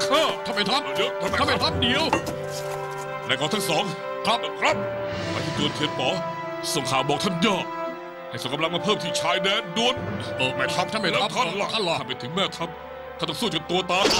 ข้าทำไมทัพเดี๋ยวในกองทั้งสองครับมาที่จวนเทียนป๋อส่งข่าวบอกท่านย่าให้ส่งกำลังมาเพิ่มที่ชายแดนด่วนแม่ทัพท่านไม่ทัพท่านล่ะถ้าไปถึงแม่ทัพข้าต้องสู้จนตัวตาย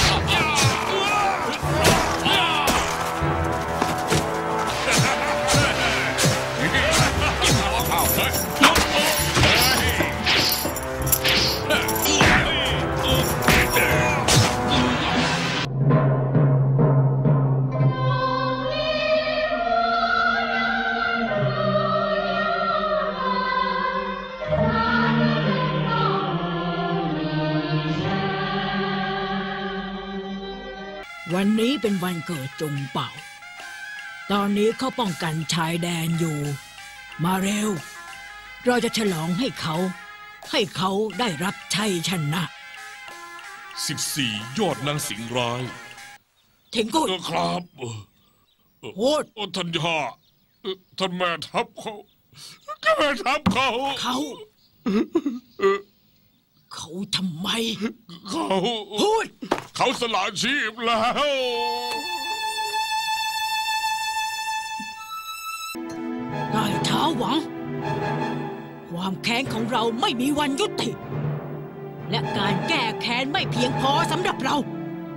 วันนี้เป็นวันเกิดจงเป่าตอนนี้เขาป้องกันชายแดนอยู่มาเร็วเราจะฉลองให้เขาได้รับชัยชนะ 14 ยอดนางสิงห์ร้ายเถงกุฎครับพูดท่านย่าท่านแม่ทัพเขาทำไมพูดเขาสละชีพแล้วได้ท้าหวังความแค้นของเราไม่มีวันยุติและการแก้แค้นไม่เพียงพอสำหรับเรา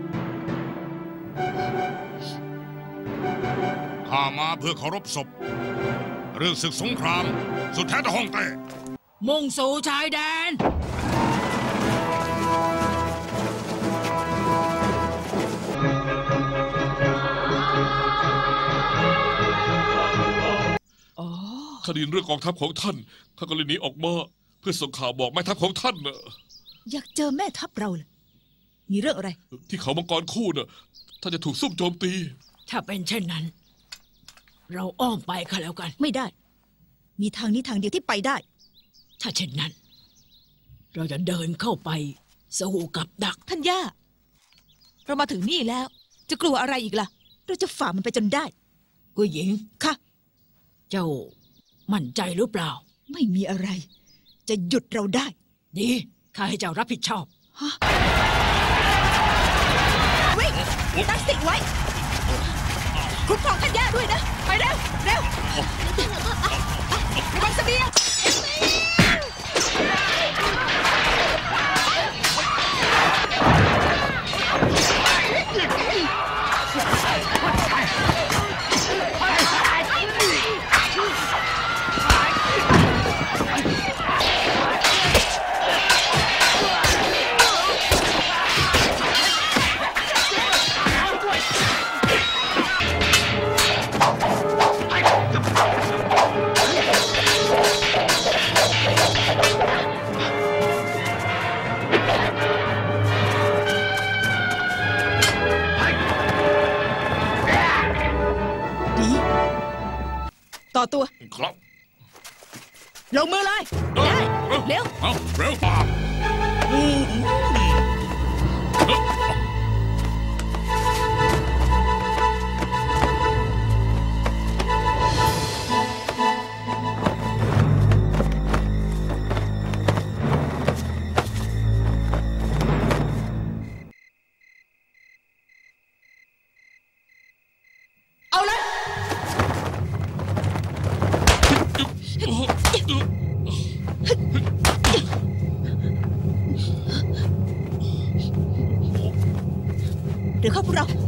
ข้ามาเพื่อเคารพศพเรื่องศึกสงครามสุดแท้แต่ฮ่องเต้มุ่งสู่ชายแดนคดีเรื่องกองทัพของท่านก็เลยหนีออกมาเพื่อส่งข่าวบอกแม่ทัพของท่านน่ะอยากเจอแม่ทัพเราเลยมีเรื่องอะไรที่เขามังกรคู่น่ะท่านจะถูกซุ่มโจมตีถ้าเป็นเช่นนั้นเราอ้อมไปก็แล้วกันไม่ได้มีทางนี้ทางเดียวที่ไปได้ถ้าเช่นนั้นเราจะเดินเข้าไปสู้กับดักท่านย่าเรามาถึงนี่แล้วจะกลัวอะไรอีกล่ะเราจะฝ่ามันไปจนได้กุยหญิงค่ะเจ้ามั่นใจหรือเปล่าไม่มีอะไรจะหยุดเราได้ดีข้าให้เจ้ารับผิดชอบวิ่งตั้งสติไว้คุ้มครองท่านย่าด้วยนะไปเร็วระวังเสบียงต่อตัวครับลงมือเลยได้เร็วเร็วเอาเลยเดี๋ยวเข้าพวกเรา